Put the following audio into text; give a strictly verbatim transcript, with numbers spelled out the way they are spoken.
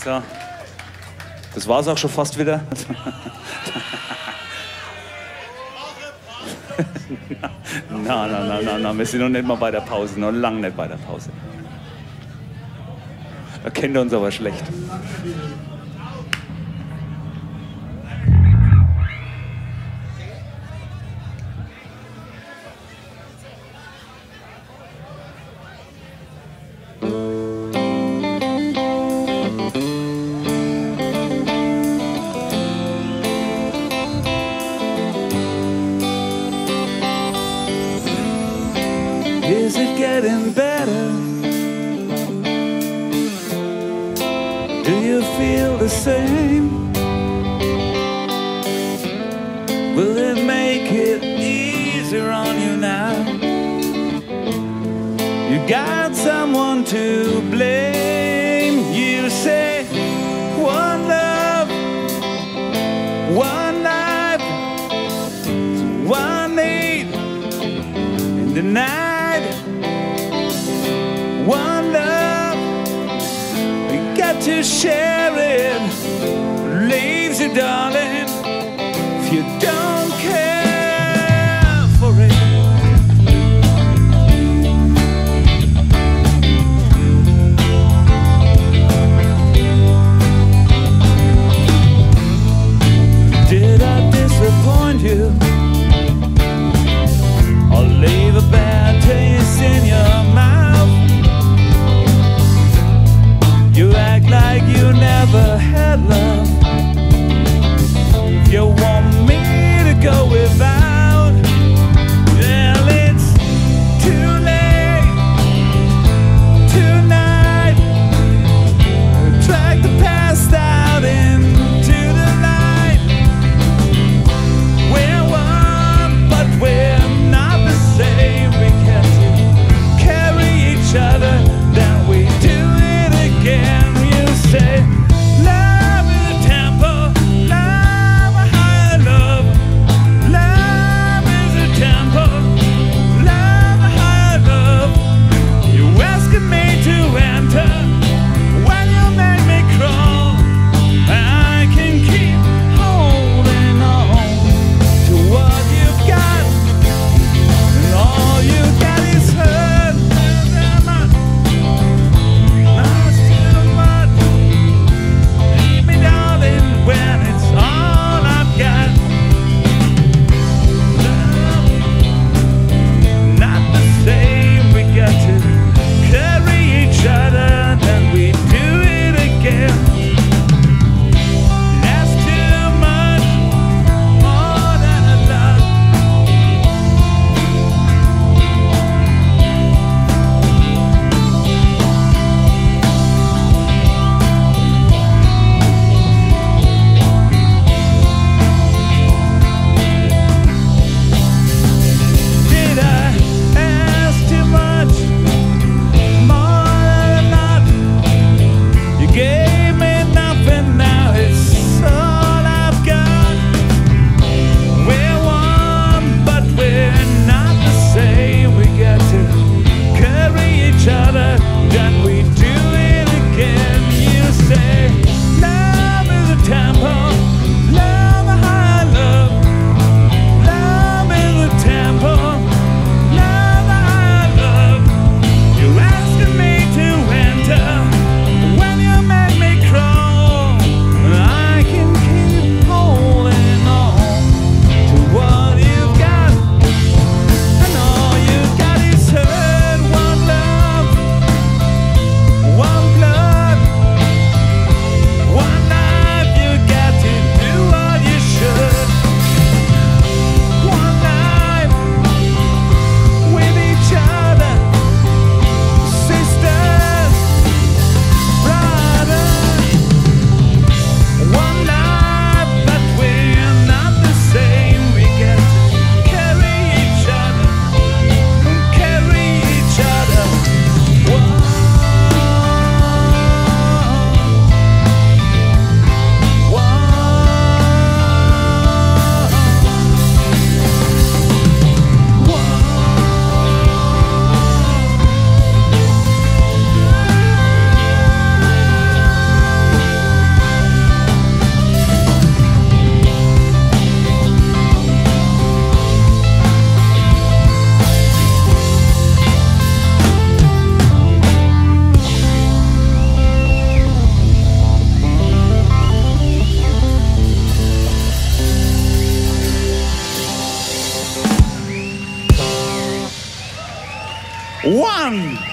So. Das war's auch schon fast wieder. Nein, nein, nein, nein, nein, wir sind noch nicht mal bei der Pause, noch lange nicht bei der Pause. Da kennt ihr uns aber schlecht. Is it getting better? Do you feel the same? Will it make it easier on you now? You got someone to blame. You say one love, one life, one need in the night. One love, we got to share it. Leaves you, darling, if you don't care for it. Did I disappoint you? Or leave a bad taste in your mouth? You act like you never had love. one.